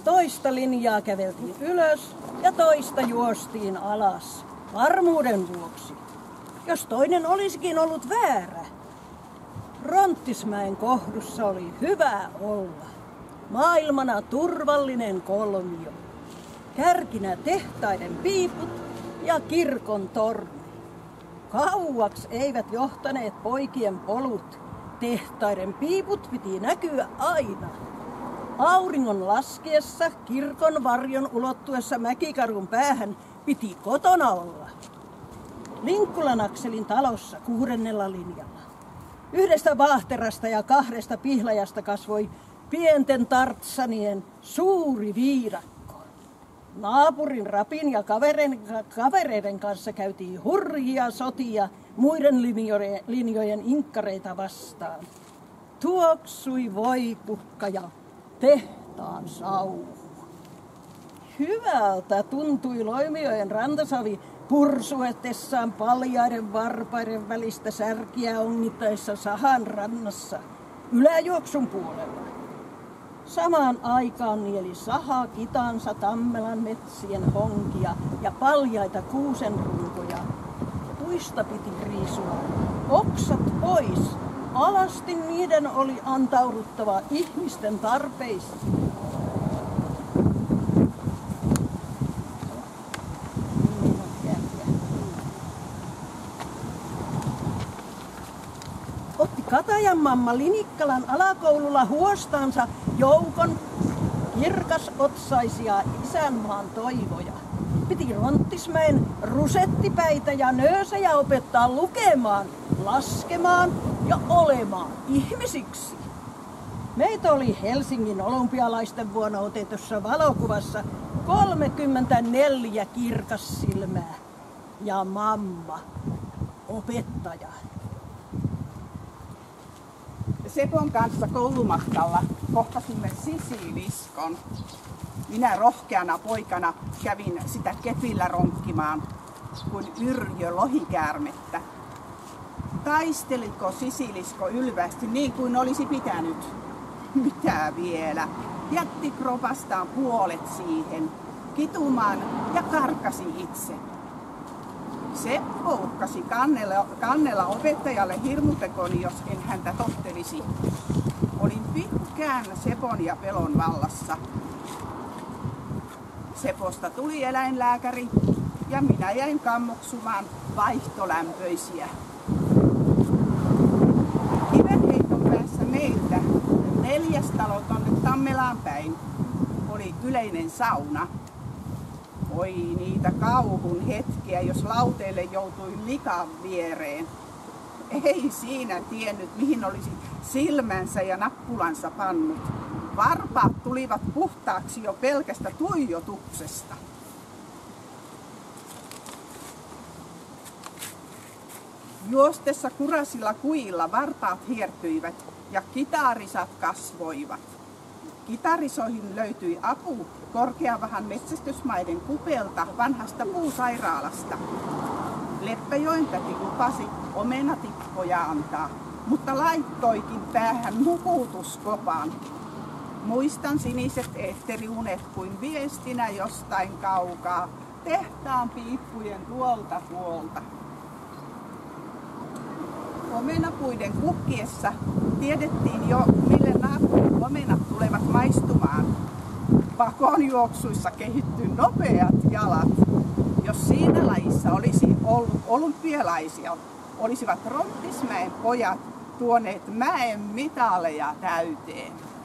toista linjaa käveltiin ylös ja toista juostiin alas, varmuuden vuoksi. Jos toinen olisikin ollut väärä. Ronttismäen kohdussa oli hyvä olla. Maailmana turvallinen kolmio. Kärkinä tehtaiden piiput ja kirkon torni. Kauaksi eivät johtaneet poikien polut. Tehtaiden piiput piti näkyä aina. Auringon laskiessa, kirkon varjon ulottuessa mäkikarun päähän piti kotona olla. Linkkulan Akselin talossa 6. linjalla. 1 vaahterasta ja 2 pihlajasta kasvoi pienten tartsanien suuri viidakko. Naapurin Rapin ja kavereiden kanssa käytiin hurjia sotia muiden linjojen inkkareita vastaan. Tuoksui voikukka ja tehtaan sauhu. Hyvältä tuntui Loimiojen rantasavi pursuetessaan paljaiden varpaiden välistä särkiä ongittaessa sahan rannassa yläjuoksun puolella. Samaan aikaan nieli saha kitansa Tammelan metsien honkia ja paljaita kuusenrunkoja. Puista piti riisua oksat pois. Alasti niiden oli antauduttava ihmisten tarpeisiin. Otti Katajan mamma Linikkalan alakoululla huostaansa joukon kirkasotsaisia isänmaan toivoja. Piti Ronttismäen rusettipäitä ja nöösejä opettaa lukemaan, laskemaan ja olemaan ihmisiksi. Meitä oli Helsingin olympialaisten vuonna otetussa valokuvassa 34 kirkassilmää ja mamma, opettaja. Sepon kanssa koulumatkalla kohtasimme sisiliskon. Minä rohkeana poikana kävin sitä kepillä ronkkimaan kuin Yrjö lohikäärmettä. Taisteliko sisilisko ylvästi niin kuin olisi pitänyt? Mitä vielä? Jätti kropastaan puolet siihen, kitumaan ja karkasi itse. Seppo uhkasi kannella opettajalle hirmutekoni, jos en häntä tohtelisi. Olin pitkään Sepon ja pelon vallassa. Seposta tuli eläinlääkäri ja minä jäin kammoksumaan vaihtolämpöisiä. Kivenheiton päässä meiltä 4 talo tonne Tammelaan päin oli yleinen sauna. Oi niitä kauhun hetkiä, jos lauteille joutui likan viereen. Ei siinä tiennyt, mihin olisi silmänsä ja nappulansa pannut. Varpaat tulivat puhtaaksi jo pelkästä tuijotuksesta. Juostessa kurasilla kujilla varpaat hiertyivät ja kitarisat kasvoivat. Kitarisoihin löytyi apu Korkeavahan metsästysmaiden kupelta vanhasta puusairaalasta. Leppäjoen täti lupasi omenatippoja antaa, mutta laittoikin päähän nukutuskopan. Muistan siniset eetteriunet kuin viestinä jostain kaukaa, tehtaan piippujen tuolta puolta. Omenapuiden kukkiessa tiedettiin jo, mille naapurin omenat tulevat maistumaan. Pakonjuoksuissa kehittyy nopeat jalat. Jos siinä lajissa olisi ollut olympialaisia, olisivat Ronttismäen pojat tuoneet mäen mitaleja täyteen.